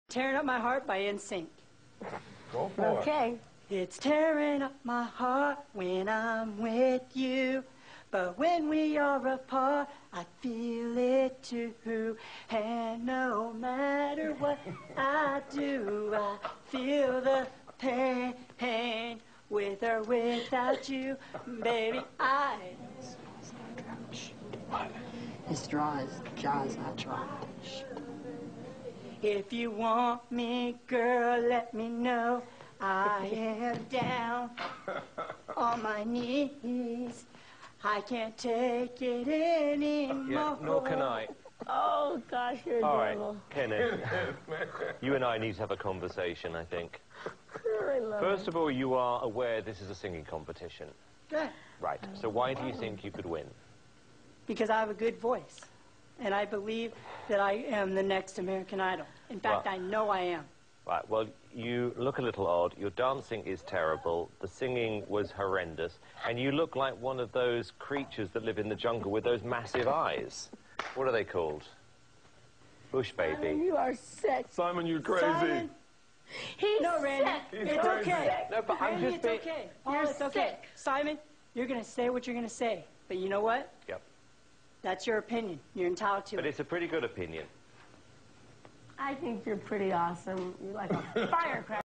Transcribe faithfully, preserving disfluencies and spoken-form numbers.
Tearing Up My Heart by N Sync. Go for Okay. it. It's tearing up my heart when I'm with you, but when we are apart, I feel it too. And no matter what I do, I feel the pain, with or without you, baby. I. His straw is jaws, not draw. If you want me, girl, let me know. I am down on my knees. I can't take it anymore. Yeah, nor can I. Oh, gosh, you're All right, adorable. Kenneth, you and I need to have a conversation, I think. I love First it. of all, you are aware this is a singing competition. Good. Right, so why do you think you could win? Because I have a good voice. And I believe that I am the next American Idol. In fact, Well- I know I am. Right, well, you look a little odd. Your dancing is terrible. The singing was horrendous. And you look like one of those creatures that live in the jungle with those massive eyes. What are they called? Bush Simon, baby. you are sick. Simon, you crazy. Simon, He's no, Randy, sick. He's it's crazy. okay. No, but I'm Randy, just it's being... okay. Paul, You're it's okay. sick. Simon, you're going to say what you're going to say. But you know what? Yep. That's your opinion. You're entitled to But it. it's a pretty good opinion. I think you're pretty awesome. You're like a firecracker.